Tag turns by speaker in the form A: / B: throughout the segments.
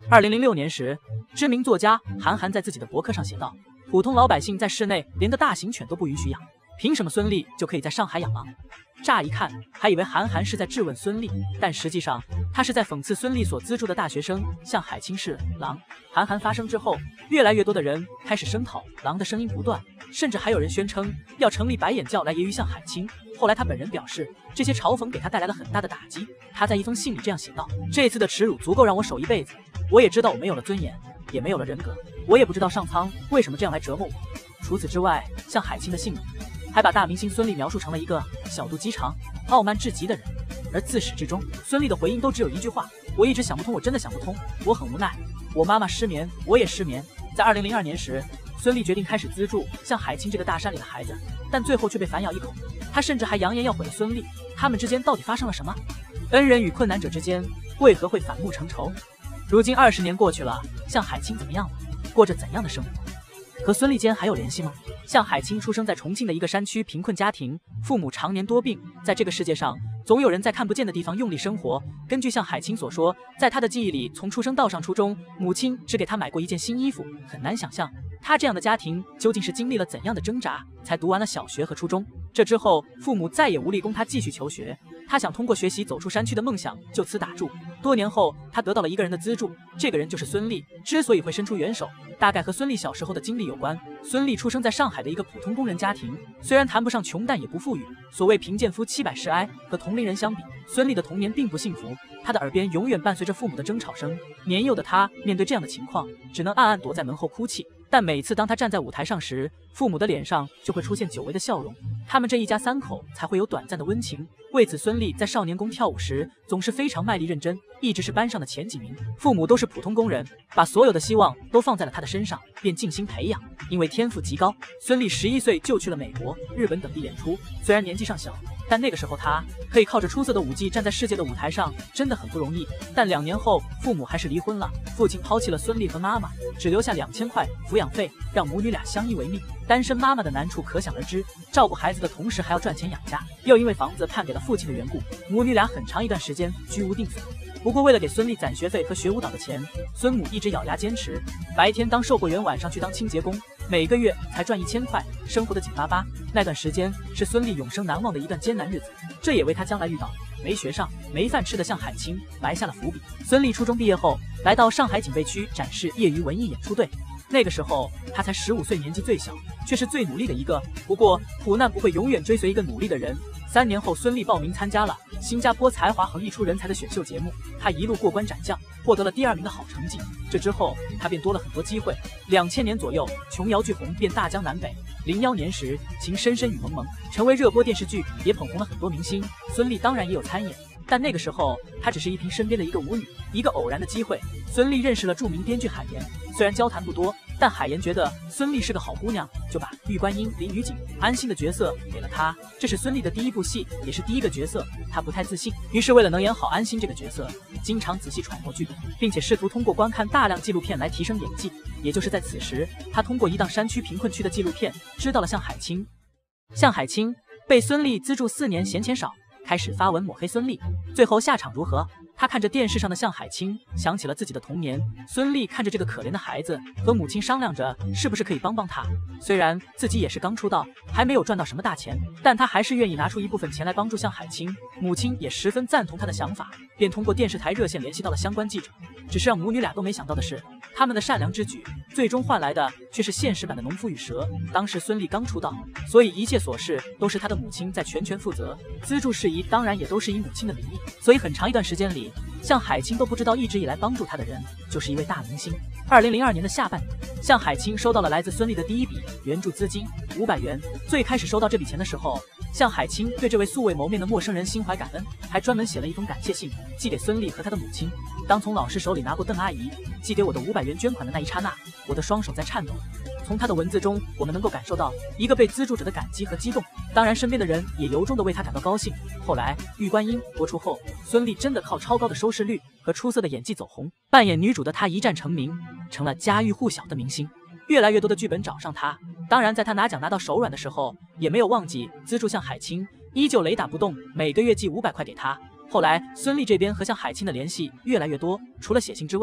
A: 2006年时，知名作家韩寒在自己的博客上写道：“普通老百姓在室内连个大型犬都不允许养，凭什么孙俪就可以在上海养狼？”乍一看还以为韩寒是在质问孙俪，但实际上他是在讽刺孙俪所资助的大学生向海清是狼。韩寒发声之后，越来越多的人开始声讨狼的声音不断，甚至还有人宣称要成立白眼教来揶揄向海清。后来他本人表示，这些嘲讽给他带来了很大的打击。他在一封信里这样写道：“这次的耻辱足够让我守一辈子。我也知道我没有了尊严，也没有了人格。我也不知道上苍为什么这样来折磨我。”除此之外，向海清的信里还把大明星孙俪描述成了一个小肚鸡肠、傲慢至极的人，而自始至终，孙俪的回应都只有一句话：“我一直想不通，我真的想不通，我很无奈。我妈妈失眠，我也失眠。”在2002年时，孙俪决定开始资助向海清这个大山里的孩子，但最后却被反咬一口。她甚至还扬言要毁了孙俪。他们之间到底发生了什么？恩人与困难者之间为何会反目成仇？如今20年过去了，向海清怎么样了？过着怎样的生活？和孙俪间还有联系吗？向海清出生在重庆的一个山区贫困家庭，父母常年多病，在这个世界上，总有人在看不见的地方用力生活。根据向海清所说，在他的记忆里，从出生到上初中，母亲只给他买过一件新衣服。很难想象，他这样的家庭究竟是经历了怎样的挣扎，才读完了小学和初中。这之后，父母再也无力供他继续求学，他想通过学习走出山区的梦想就此打住。多年后，他得到了一个人的资助，这个人就是孙俪。之所以会伸出援手，大概和孙俪小时候的经历有关。孙俪出生在上海的一个普通工人家庭，虽然谈不上穷，但也不富裕。所谓贫贱夫妻百事哀，和同龄人相比，孙俪的童年并不幸福。她的耳边永远伴随着父母的争吵声。年幼的她面对这样的情况，只能暗暗躲在门后哭泣。但每次当她站在舞台上时，父母的脸上就会出现久违的笑容，他们这一家三口才会有短暂的温情。为此，孙俪在少年宫跳舞时总是非常卖力认真，一直是班上的前几名。父母都是普通工人，把所有的希望都放在了她的身上，便尽心培养。因为天赋极高，孙俪11岁就去了美国、日本等地演出。虽然年纪尚小，但那个时候她可以靠着出色的舞技站在世界的舞台上，真的很不容易。但2年后，父母还是离婚了，父亲抛弃了孙俪和妈妈，只留下2000块抚养费，让母女俩相依为命。单身妈妈的难处可想而知，照顾孩子的同时还要赚钱养家，又因为房子判给了父亲的缘故，母女俩很长一段时间居无定所。不过为了给孙俪攒学费和学舞蹈的钱，孙母一直咬牙坚持，白天当售货员，晚上去当清洁工，每个月才赚1000块，生活的紧巴巴。那段时间是孙俪永生难忘的一段艰难日子，这也为她将来遇到没学上、没饭吃的向海清埋下了伏笔。孙俪初中毕业后，来到上海警备区展示业余文艺演出队。那个时候她才15岁，年纪最小，却是最努力的一个。不过苦难不会永远追随一个努力的人。3年后，孙俪报名参加了新加坡才华横溢出人才的选秀节目，她一路过关斩将，获得了第2名的好成绩。这之后，她便多了很多机会。2000年左右，琼瑶剧红便大江南北。01年时，情深深雨蒙蒙成为热播电视剧，也捧红了很多明星。孙俪当然也有参演，但那个时候她只是依萍身边的一个舞女。一个偶然的机会，孙俪认识了著名编剧海岩。虽然交谈不多，但海岩觉得孙俪是个好姑娘，就把玉观音、林雨景、安心的角色给了她。这是孙俪的第1部戏，也是第1个角色。她不太自信，于是为了能演好安心这个角色，经常仔细揣摩剧本，并且试图通过观看大量纪录片来提升演技。也就是在此时，她通过一档山区贫困区的纪录片知道了向海清。向海清被孙俪资助4年，嫌钱少，开始发文抹黑孙俪，最后下场如何？他看着电视上的向海清，想起了自己的童年。孙俪看着这个可怜的孩子，和母亲商量着是不是可以帮帮他。虽然自己也是刚出道，还没有赚到什么大钱，但他还是愿意拿出一部分钱来帮助向海清。母亲也十分赞同他的想法，便通过电视台热线联系到了相关记者。只是让母女俩都没想到的是，他们的善良之举最终换来的却是现实版的农夫与蛇。当时孙俪刚出道，所以一切琐事都是他的母亲在全权负责，资助事宜当然也都是以母亲的名义。所以很长一段时间里，向海清都不知道一直以来帮助他的人就是一位大明星。2002年的下半年，向海清收到了来自孙俪的第1笔援助资金500元。最开始收到这笔钱的时候，向海清对这位素未谋面的陌生人心怀感恩，还专门写了一封感谢信寄给孙俪和他的母亲。当从老师手里拿过邓阿姨寄给我的500元捐款的那一刹那，我的双手在颤抖。从他的文字中，我们能够感受到一个被资助者的感激和激动，当然身边的人也由衷的为他感到高兴。后来《玉观音》播出后，孙俪真的靠超高的收视率和出色的演技走红，扮演女主的她一战成名，成了家喻户晓的明星。越来越多的剧本找上她，当然在她拿奖拿到手软的时候，也没有忘记资助向海清，依旧雷打不动，每个月寄500块给她。后来孙俪这边和向海清的联系越来越多，除了写信之外，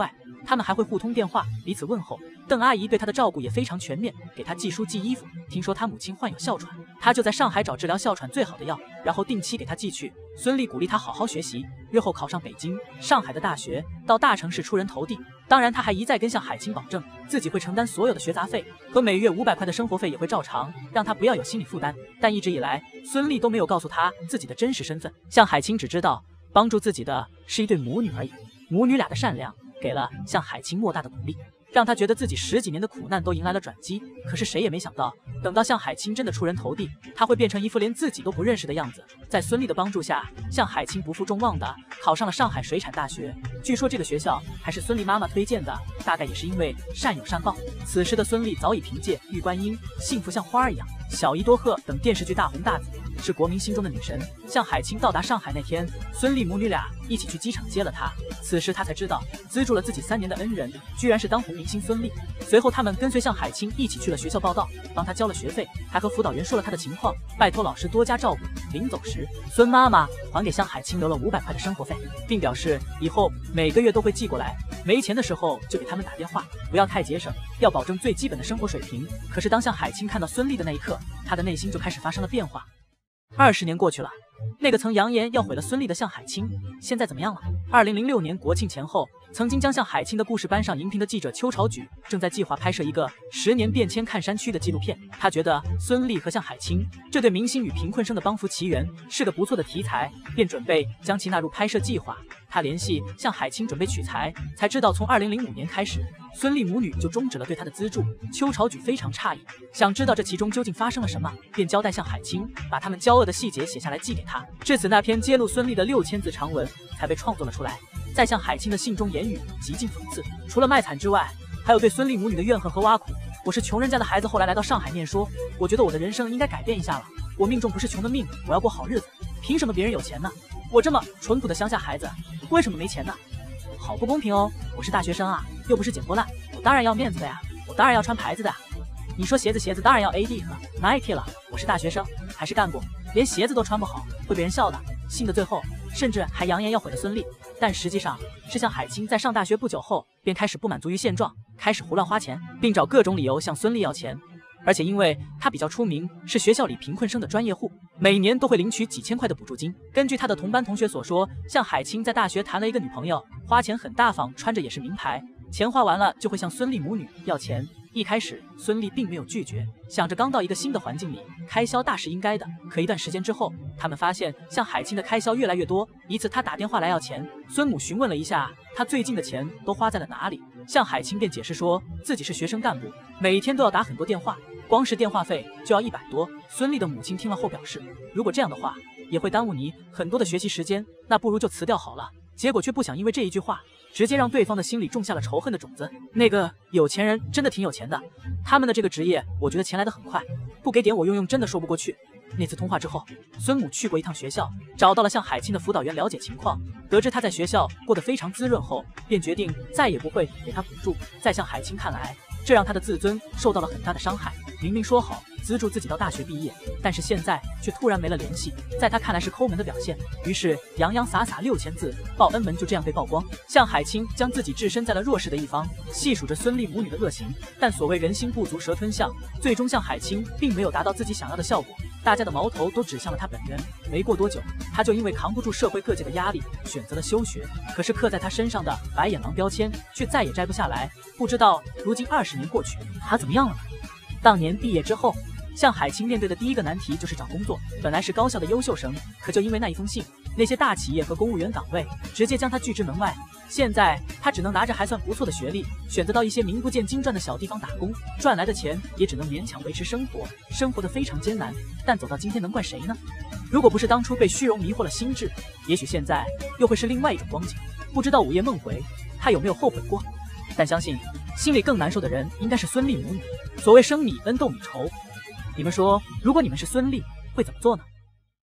A: 他们还会互通电话，彼此问候。邓阿姨对他的照顾也非常全面，给他寄书寄衣服。听说他母亲患有哮喘，他就在上海找治疗哮喘最好的药，然后定期给他寄去。孙俪鼓励他好好学习，日后考上北京、上海的大学，到大城市出人头地。当然，他还一再跟向海清保证，自己会承担所有的学杂费和每月500块的生活费也会照常，让他不要有心理负担。但一直以来，孙俪都没有告诉他自己的真实身份。向海清只知道帮助自己的是一对母女而已，母女俩的善良给了向海清莫大的鼓励，让他觉得自己10几年的苦难都迎来了转机。可是谁也没想到，等到向海清真的出人头地，他会变成一副连自己都不认识的样子。在孙俪的帮助下，向海清不负众望的考上了上海水产大学。据说这个学校还是孙俪妈妈推荐的，大概也是因为善有善报。此时的孙俪早已凭借《玉观音》《幸福像花儿一样》《小姨多鹤》等电视剧大红大紫，是国民心中的女神。向海清到达上海那天，孙俪母女俩一起去机场接了她。此时他才知道，资助了自己3年的恩人，居然是当红明星孙俪。随后他们跟随向海清一起去了学校报到，帮他交了学费，还和辅导员说了他的情况，拜托老师多加照顾。临走时，孙妈妈还给向海清留了500块的生活费，并表示以后每个月都会寄过来，没钱的时候就给他们打电话，不要太节省，要保证最基本的生活水平。可是当向海清看到孙俪的那一刻，他的内心就开始发生了变化。20年过去了，那个曾扬言要毁了孙俪的向海清，现在怎么样了？2006年国庆前后，曾经将向海清的故事搬上荧屏的记者邱朝举，正在计划拍摄一个10年变迁看山区的纪录片。他觉得孙俪和向海清这对明星与贫困生的帮扶奇缘是个不错的题材，便准备将其纳入拍摄计划。他联系向海清准备取材，才知道从2005年开始，孙俪母女就终止了对他的资助。邱朝举非常诧异，想知道这其中究竟发生了什么，便交代向海清把他们交恶的细节写下来寄给他。至此，那篇揭露孙俪的6000字长文才被创作了出来。在向海清的信中，言语极尽讽刺，除了卖惨之外，还有对孙俪母女的怨恨和挖苦。我是穷人家的孩子，后来来到上海念书，我觉得我的人生应该改变一下了。我命中不是穷的命，我要过好日子，凭什么别人有钱呢？我这么淳朴的乡下孩子，为什么没钱呢？好不公平哦！我是大学生啊，又不是捡破烂，我当然要面子的呀，我当然要穿牌子的呀。你说鞋子当然要 AD 和 Nike 了，我是大学生，还是干部，连鞋子都穿不好，会被人笑的。信的最后，甚至还扬言要毁了孙俪，但实际上是向海清在上大学不久后，便开始不满足于现状，开始胡乱花钱，并找各种理由向孙俪要钱。而且因为他比较出名，是学校里贫困生的专业户，每年都会领取几千块的补助金。根据他的同班同学所说，向海清在大学谈了一个女朋友，花钱很大方，穿着也是名牌，钱花完了就会向孙俪母女要钱。一开始孙俪并没有拒绝，想着刚到一个新的环境里，开销大是应该的。可一段时间之后，他们发现向海清的开销越来越多。一次他打电话来要钱，孙母询问了一下他最近的钱都花在了哪里，向海清便解释说自己是学生干部，每天都要打很多电话，光是电话费就要100多。孙俪的母亲听了后表示，如果这样的话也会耽误你很多的学习时间，那不如就辞掉好了。结果却不想因为这一句话直接让对方的心里种下了仇恨的种子。那个有钱人真的挺有钱的，他们的这个职业我觉得钱来得很快，不给点我用真的说不过去。那次通话之后，孙母去过一趟学校，找到了向海清的辅导员了解情况，得知他在学校过得非常滋润后，便决定再也不会给他补助。在向海清看来，这让他的自尊受到了很大的伤害。明明说好资助自己到大学毕业，但是现在却突然没了联系，在他看来是抠门的表现。于是洋洋洒洒6000字报恩门就这样被曝光。向海清将自己置身在了弱势的一方，细数着孙俪母女的恶行。但所谓人心不足蛇吞象，最终向海清并没有达到自己想要的效果，大家的矛头都指向了他本人。没过多久，他就因为扛不住社会各界的压力，选择了休学。可是刻在他身上的白眼狼标签却再也摘不下来。不知道如今20年过去，他怎么样了呢？当年毕业之后，向海清面对的第一个难题就是找工作。本来是高校的优秀生，可就因为那一封信，那些大企业和公务员岗位直接将他拒之门外。现在他只能拿着还算不错的学历，选择到一些名不见经传的小地方打工，赚来的钱也只能勉强维持生活，生活得非常艰难。但走到今天，能怪谁呢？如果不是当初被虚荣迷惑了心智，也许现在又会是另外一种光景。不知道午夜梦回，他有没有后悔过？但相信心里更难受的人应该是孙俪母女。所谓生米恩斗米仇，你们说，如果你们是孙俪，会怎么做呢？